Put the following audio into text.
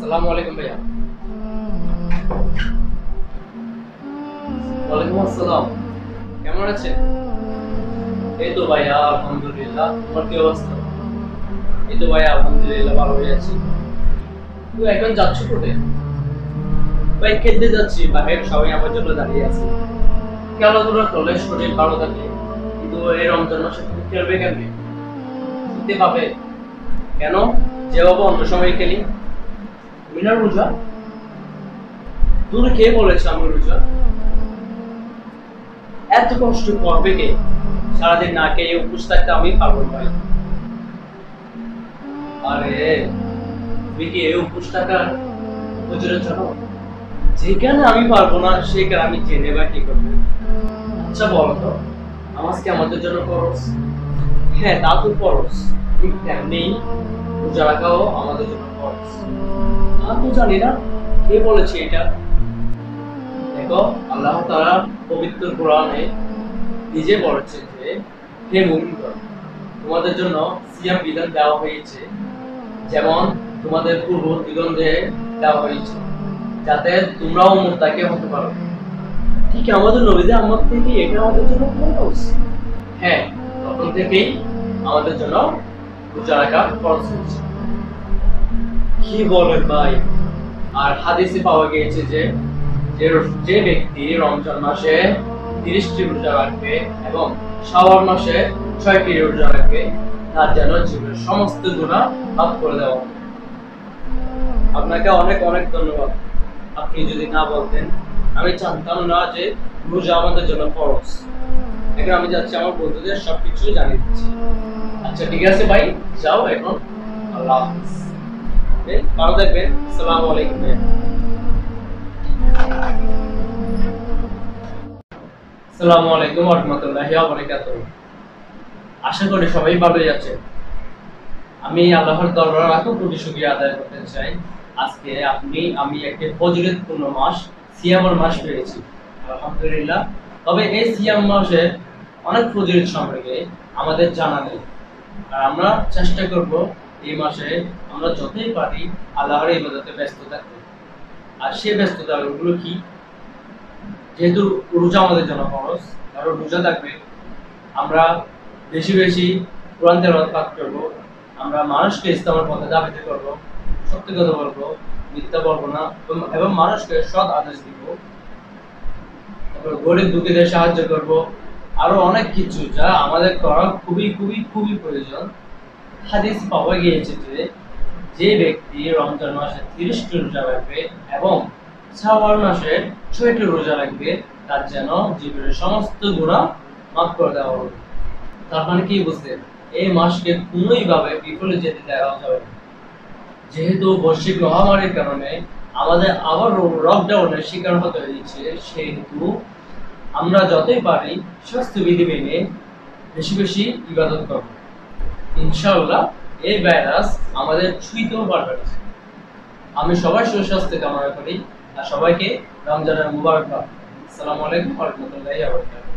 আসসালামু আলাইকুম ভাইয়া। ওয়ালাইকুম আসসালাম। কেমন আছেন? এই তো ভাইয়া আলহামদুলিল্লাহ। তোমার কি অবস্থা? এই তো ভাইয়া আলহামদুলিল্লাহ ভালোই আছি। তুই এখন যাচ্ছ কোথায়? ভাই খেলতে যাচ্ছি, বাইরে সবাই আমার জন্য দাঁড়িয়ে আছে। খেলাধুলা করলে শরীর ভালো থাকে, কিন্তু এই রমজান মাসে তুমি খেলবে কেমনে? খেলতে পাবে কেন? যেভাবে অন্য সময় খেলি। তুমি না রোজা? তুমি কে বলেছে আমি রোজা? এত কষ্ট করবে কে? সারাদিন না খেয়ে উপোস থাকতে আমি পারবো ভাই। আরে তুমি কি এই উপোস থাকার হুজুরে জানো? যেখানে আমি পারবো না সেখানে আমি জেনে বা কি করবো? আচ্ছা বলো তো, নামাজ কি আমাদের জন্য ফরজ? হ্যাঁ, তা তো ফরজ, ঠিক তেমনি রোজা রাখাও আমাদের জন্য ফরজ। তা তো জানি না কে বলেছে এটা। দেখো, আল্লাহ তাআলা পবিত্র কোরআনে নিজে বলেছেন যে, হে মুমিনগণ, তোমাদের জন্য সিয়াম বিধান দেওয়া হয়েছে, যেমন তোমাদের পূর্ব দিগন্তে দেওয়া হয়েছে, যাতে তোমরাও মুত্তাকি হতে পারো। ঠিক আমাদের নবীদের আমল থেকে এটা আমাদের জন্য ফরজ। হ্যাঁ, তখন থেকেই আমাদের জন্য রোজা রাখা ফরজ হয়েছে। কি বলেন ভাই? আর হাদিসে পাওয়া গিয়েছে যে যে ব্যক্তি রমজান মাসে 30টি রোজা রাখবে এবং শাওয়াল মাসে 6টি রোজা রাখবে, তার যেন জীবনের সমস্ত গুনাহ মাফ করে দেওয়া হবে। আপনাকে অনেক অনেক ধন্যবাদ। আপনি যদি না বলতেন আমি জানতাম না যে রোজা আমাদের জন্য ফরজ। এখন আমি যাচ্ছি আমার বন্ধুদের সবকিছু জানিয়ে দিচ্ছি। আচ্ছা ঠিক আছে ভাই, যাও এখন। আল্লাহ হাফেজ। ভালো থাকবেন। আসসালামু আলাইকুম। আসসালামু আলাইকুম ওয়া রাহমাতুল্লাহি ওয়া বারাকাতুহু। আশা করি সবাই ভালোই আছেন। আমি আল্লাহর দরবারে লাখো কোটি শুকরিয়া আদায় করতে চাই। আজকে আমি একটা ফজিলতপূর্ণ মাস, সিয়ামের মাস পেয়েছি, আলহামদুলিল্লাহ। তবে এই সিয়াম মাসের অনেক ফজিলত সম্পর্কে আমাদের জানা নেই, আর আমরা চেষ্টা করব এই মাসে আমরা যতই পারি আল্লাহর ইবাদতে ব্যস্ত থাকতে। আর সেই ব্যস্ততাগুলো কি? যেহেতু রোজা আমাদের জন্য ফরজ, কারণ রোজা থাকবে, আমরা বেশি বেশি কোরআন তেলাওয়াত পাঠ করব, আমরা মানুষকে ইসলামের পথে ধাবিত করব, সত্যি কথা বলবো, মিথ্যা বলবো না, এবং মানুষকে সৎ আদেশ দিব, তারপর গরিব দুঃখীদের সাহায্য করব, আরো অনেক কিছু যা আমাদের করা খুবই খুবই খুবই প্রয়োজন। হাদিস পাওয়া গিয়েছে যে যে ব্যক্তি রমজান মাসে 30টি রোজা রাখবে এবং শাওয়াল মাসে 6টি রোজা রাখবে, তার যেন জীবনের সমস্ত গুনাহ মাফ করে দেওয়া হবে। তার মানে কি বুঝলেন? এই মাসকে কোনোই ভাবে বিফলে যেতে দেওয়া যাবে না। যেহেতু বৈশ্বিক মহামারীর কারণে আমাদের আবার লকডাউনের শিকার হতে হয়েছে, সেহেতু আমরা যতই পারি স্বাস্থ্যবিধি মেনে বেশি বেশি ইবাদত করব। ইনশাআল্লাহ এই ভাইরাস আমাদের ছুঁইতেও পারবে না। আমি সবার সুস্বাস্থ্য কামনা করি আর সবাইকে রমজানের মুবারকবাদ। আসসালামু আলাইকুম ওয়া রাহমাতুল্লাহি ওয়া বারাকাতুহু।